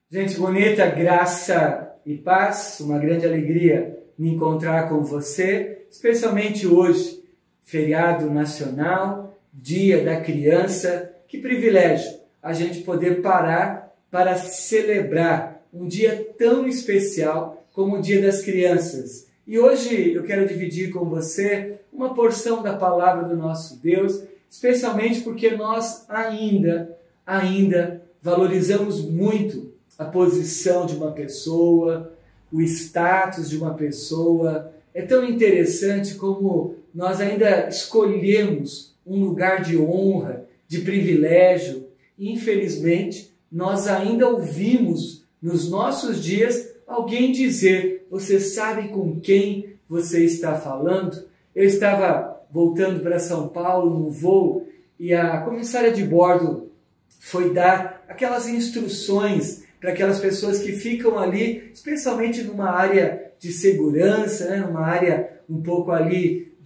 Gente bonita, graça e paz, uma grande alegria me encontrar com você, especialmente hoje, feriado nacional, Dia da Criança. Que privilégio a gente poder parar para celebrar um dia tão especial como o Dia das Crianças. E hoje eu quero dividir com você uma porção da palavra do nosso Deus, especialmente porque nós ainda valorizamos muito a posição de uma pessoa, o status de uma pessoa. É tão interessante como nós ainda escolhemos um lugar de honra, de privilégio. Infelizmente, nós ainda ouvimos nos nossos dias alguém dizer: você sabe com quem você está falando? Eu estava voltando para São Paulo no voo e a comissária de bordo foi dar aquelas instruções para aquelas pessoas que ficam ali, especialmente numa área de segurança, né? Numa área um pouco ali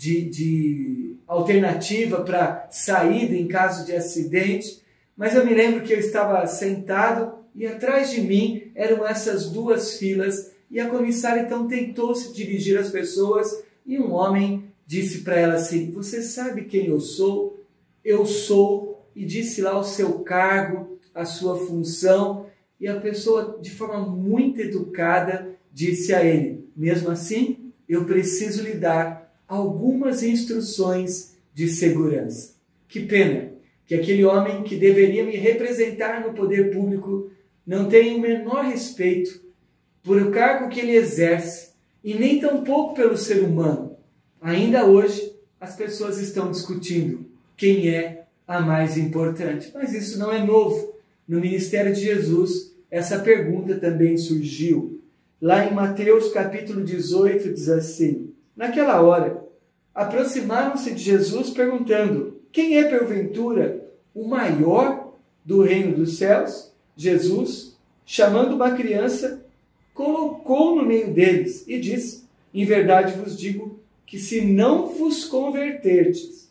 de alternativa para saída em caso de acidente. Mas eu me lembro que eu estava sentado e atrás de mim eram essas duas filas e a comissária então tentou se dirigir às pessoas e um homem disse para ela assim: você sabe quem eu sou? Eu sou, e disse lá o seu cargo, a sua função. E a pessoa, de forma muito educada, disse a ele: mesmo assim, eu preciso lhe dar algumas instruções de segurança. Que pena que aquele homem que deveria me representar no poder público não tem o menor respeito por o cargo que ele exerce e nem tampouco pelo ser humano. Ainda hoje, as pessoas estão discutindo quem é a mais importante. Mas isso não é novo. No ministério de Jesus, essa pergunta também surgiu. Lá em Mateus capítulo 18 diz assim: naquela hora, aproximaram-se de Jesus perguntando: quem é porventura o maior do reino dos céus? Jesus, chamando uma criança, colocou no meio deles e disse: em verdade vos digo que se não vos converterdes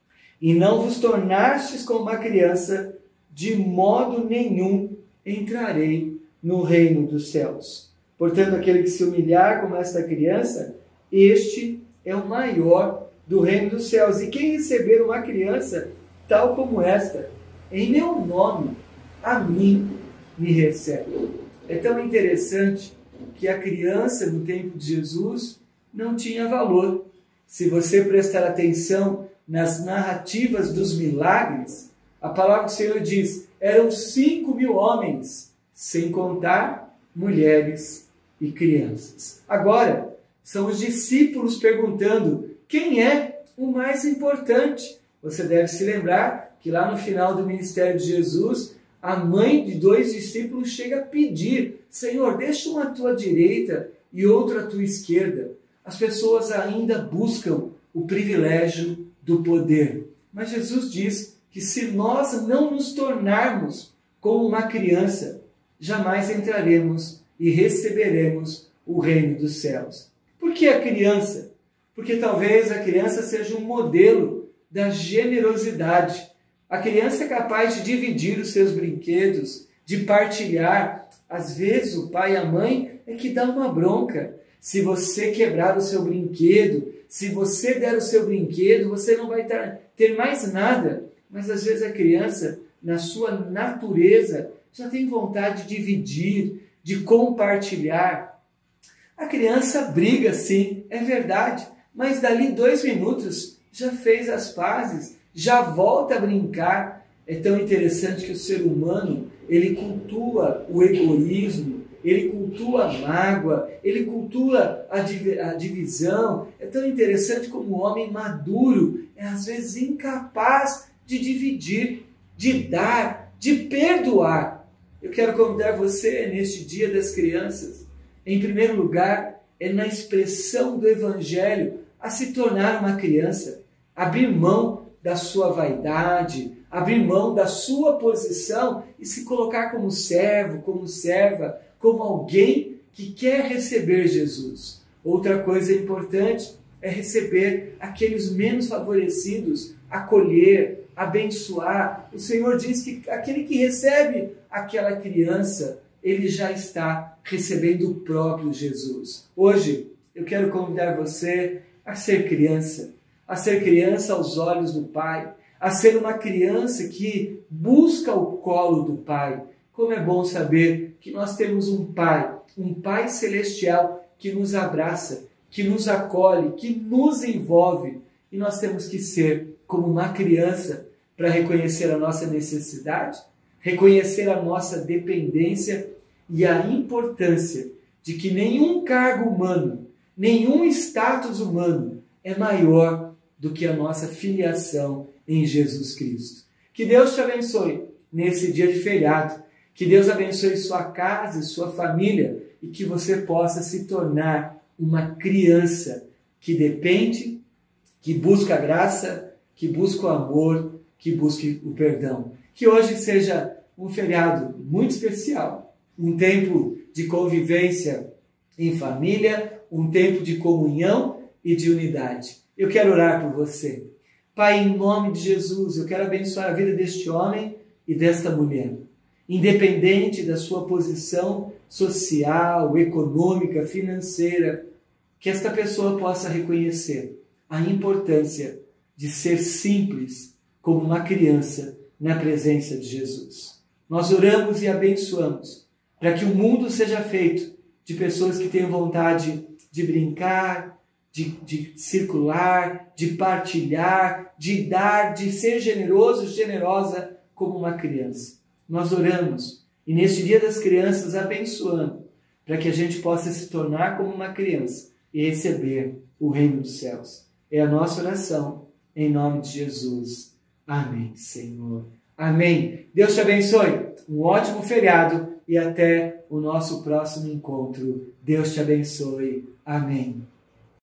e não vos tornastes como uma criança, de modo nenhum entrarei no reino dos céus. Portanto, aquele que se humilhar como esta criança, este é o maior do reino dos céus. E quem receber uma criança tal como esta, em meu nome, a mim me recebe. É tão interessante que a criança no tempo de Jesus não tinha valor. Se você prestar atenção nas narrativas dos milagres, a palavra do Senhor diz: eram 5.000 homens, sem contar mulheres e crianças. Agora, são os discípulos perguntando: quem é o mais importante? Você deve se lembrar que lá no final do ministério de Jesus, a mãe de 2 discípulos chega a pedir: Senhor, deixa um à tua direita e outro à tua esquerda. As pessoas ainda buscam o privilégio do poder. Mas Jesus diz que se nós não nos tornarmos como uma criança, jamais entraremos e receberemos o reino dos céus. Por que a criança? Porque talvez a criança seja um modelo da generosidade. A criança é capaz de dividir os seus brinquedos, de partilhar. Às vezes o pai e a mãe é que dá uma bronca. Se você quebrar o seu brinquedo, se você der o seu brinquedo, você não vai ter mais nada. Mas às vezes a criança, na sua natureza, já tem vontade de dividir, de compartilhar. A criança briga, sim, é verdade, mas dali 2 minutos já fez as pazes, já volta a brincar. É tão interessante que o ser humano, ele cultua o egoísmo, ele cultua a mágoa, ele cultua a divisão. É tão interessante como o homem maduro é às vezes incapaz de dividir, de dar, de perdoar. Eu quero convidar você neste Dia das Crianças, em primeiro lugar, é na expressão do Evangelho, a se tornar uma criança, abrir mão da sua vaidade, abrir mão da sua posição e se colocar como servo, como serva, como alguém que quer receber Jesus. Outra coisa importante é receber aqueles menos favorecidos, acolher, abençoar. O Senhor diz que aquele que recebe aquela criança ele já está recebendo o próprio Jesus. Hoje, eu quero convidar você a ser criança aos olhos do Pai, a ser uma criança que busca o colo do Pai. Como é bom saber que nós temos um Pai celestial que nos abraça, que nos acolhe, que nos envolve. E nós temos que ser como uma criança para reconhecer a nossa necessidade, reconhecer a nossa dependência e a importância de que nenhum cargo humano, nenhum status humano é maior do que a nossa filiação em Jesus Cristo. Que Deus te abençoe nesse dia de feriado, que Deus abençoe sua casa e sua família e que você possa se tornar uma criança que depende, que busca a graça, que busca o amor, que busque o perdão. Que hoje seja um feriado muito especial, um tempo de convivência em família, um tempo de comunhão e de unidade. Eu quero orar por você. Pai, em nome de Jesus, eu quero abençoar a vida deste homem e desta mulher. Independente da sua posição social, econômica, financeira, que esta pessoa possa reconhecer a importância de ser simples como uma criança na presença de Jesus. Nós oramos e abençoamos para que o mundo seja feito de pessoas que tenham vontade de brincar, de circular, de partilhar, de dar, de ser generoso, generosa como uma criança. Nós oramos e neste Dia das Crianças abençoando para que a gente possa se tornar como uma criança e receber o reino dos céus. É a nossa oração em nome de Jesus. Amém, Senhor. Amém. Deus te abençoe. Um ótimo feriado e até o nosso próximo encontro. Deus te abençoe. Amém.